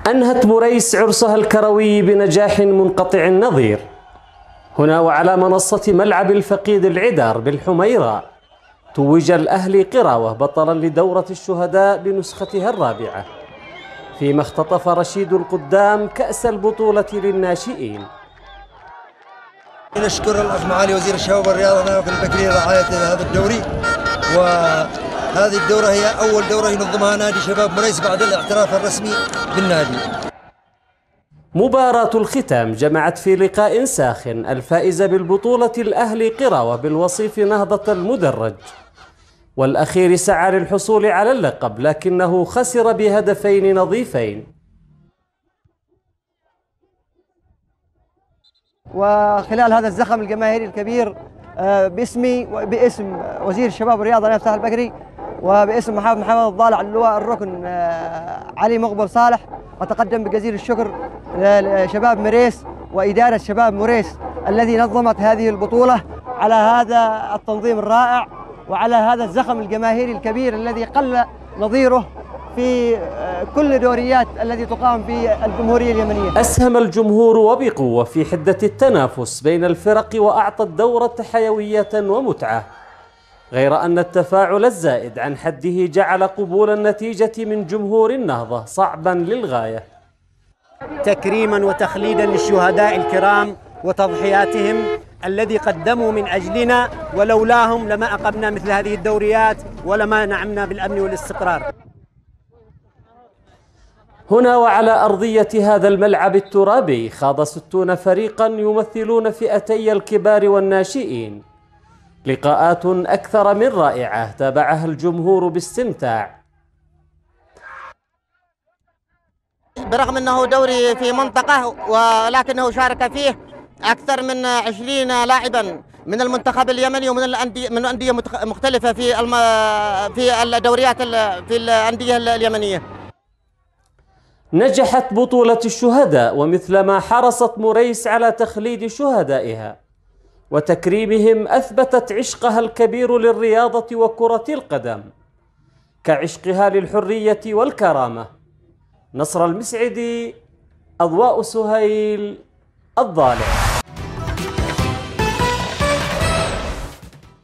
أنهت مريس عرسها الكروي بنجاح منقطع النظير. هنا وعلى منصة ملعب الفقيد العدار بالحميرة توج الأهلي قراوة بطلا لدورة الشهداء بنسختها الرابعة، فيما اختطف رشيد القدام كأس البطولة للناشئين. نشكر الأخ معالي وزير الشباب والرياضة نايف البكري رعاية هذا الدوري، وهذه الدورة هي أول دورة ينظمها نادي شباب مريس بعد الاعتراف الرسمي بالنادي. مباراة الختام جمعت في لقاء ساخن الفائز بالبطولة الأهلي قراوة بالوصيف نهضة المدرج، والأخير سعى للحصول على اللقب لكنه خسر بهدفين نظيفين. وخلال هذا الزخم الجماهيري الكبير باسمي وباسم وزير الشباب والرياضة نايف البكري وباسم محمد الضالع اللواء الركن علي مقبل صالح، أتقدم بجزيل الشكر لشباب مريس وإدارة شباب مريس الذي نظمت هذه البطولة على هذا التنظيم الرائع وعلى هذا الزخم الجماهيري الكبير الذي قل نظيره في كل دوريات التي تقام في الجمهورية اليمنية. أسهم الجمهور وبقوة في حدة التنافس بين الفرق وأعطى الدورة حيوية ومتعة، غير أن التفاعل الزائد عن حده جعل قبول النتيجة من جمهور النهضة صعبا للغاية. تكريما وتخليدا للشهداء الكرام وتضحياتهم الذي قدموا من أجلنا، ولولاهم لما أقمنا مثل هذه الدوريات ولما نعمنا بالأمن والاستقرار. هنا وعلى أرضية هذا الملعب الترابي خاض 60 فريقا يمثلون فئتي الكبار والناشئين، لقاءات أكثر من رائعة تابعها الجمهور باستمتاع. برغم أنه دوري في منطقة ولكنه شارك فيه أكثر من 20 لاعبا من المنتخب اليمني ومن الأندية مختلفة في الدوريات في الأندية اليمنية. نجحت بطولة الشهداء، ومثلما حرصت مريس على تخليد شهدائها وتكريمهم أثبتت عشقها الكبير للرياضة وكرة القدم كعشقها للحرية والكرامة. نصر المسعدي، أضواء سهيل، الضالع.